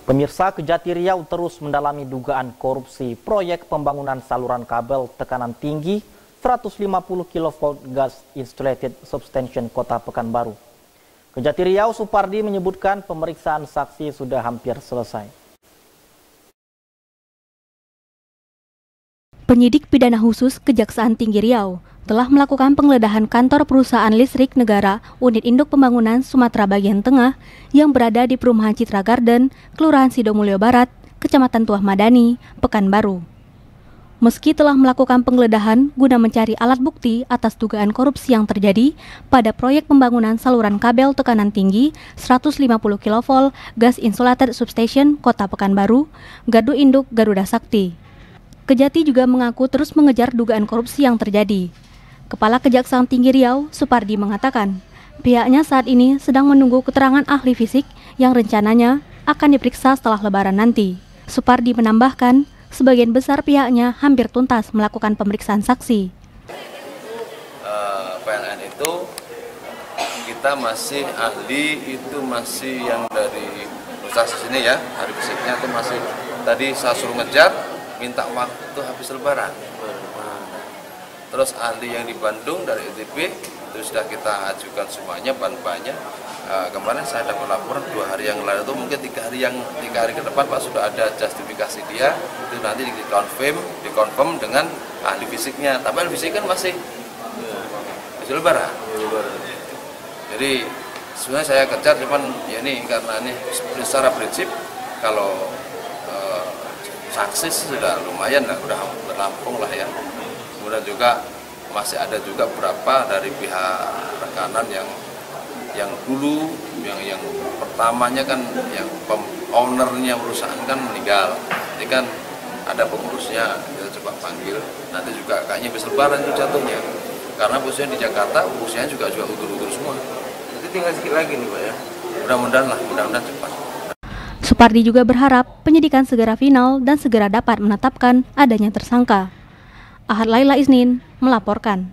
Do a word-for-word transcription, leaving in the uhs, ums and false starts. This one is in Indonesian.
Pemirsa, Kejati Riau terus mendalami dugaan korupsi proyek pembangunan saluran kabel tekanan tinggi seratus lima puluh kilovolt gas insulated substation Kota Pekanbaru. Kejati Riau Supardi menyebutkan pemeriksaan saksi sudah hampir selesai. Penyidik pidana khusus Kejaksaan Tinggi Riau telah melakukan penggeledahan kantor perusahaan listrik negara unit induk pembangunan Sumatera bagian tengah yang berada di perumahan Citra Garden, Kelurahan Sidomulyo Barat, Kecamatan Tuah Madani, Pekanbaru. Meski telah melakukan penggeledahan guna mencari alat bukti atas dugaan korupsi yang terjadi pada proyek pembangunan saluran kabel tekanan tinggi seratus lima puluh kilovolt gas insulated substation Kota Pekanbaru, Gardu Induk Garuda Sakti. Kejati juga mengaku terus mengejar dugaan korupsi yang terjadi. Kepala Kejaksaan Tinggi Riau, Supardi mengatakan, pihaknya saat ini sedang menunggu keterangan ahli fisik yang rencananya akan diperiksa setelah Lebaran nanti. Supardi menambahkan, sebagian besar pihaknya hampir tuntas melakukan pemeriksaan saksi. Uh, P L N itu kita masih ahli itu masih yang dari Nusa sini ya, ahli fisiknya itu masih tadi saya suruh ngejar, minta waktu habis Lebaran. Terus ahli yang di Bandung dari E T B itu sudah kita ajukan semuanya bahan-bahannya. Uh, kemarin saya dapat laporan dua hari yang lalu itu mungkin tiga hari yang tiga hari ke depan Pak sudah ada justifikasi dia itu nanti dikonfirm dikonfirm dengan ahli fisiknya. Tapi ahli fisik kan masih masih Lebaran. Jadi sebenarnya saya kejar cuman ya ini karena ini secara prinsip kalau uh, saksi sudah lumayan lah, udah rampung lah ya. Kemudian juga masih ada juga beberapa dari pihak rekanan yang yang dulu yang yang pertamanya kan yang ownernya perusahaan kan meninggal. Ini kan ada pengurusnya, kita coba panggil. Nanti juga kayaknya bisa Lebaran itu jatuhnya. Karena posisinya di Jakarta, posisinya juga juga utur-utur semua. Jadi tinggal sedikit lagi nih Pak ya. Mudah-mudahan lah, mudah-mudahan cepat. Supardi juga berharap penyidikan segera final dan segera dapat menetapkan adanya tersangka. Ahad Laila Isnin melaporkan.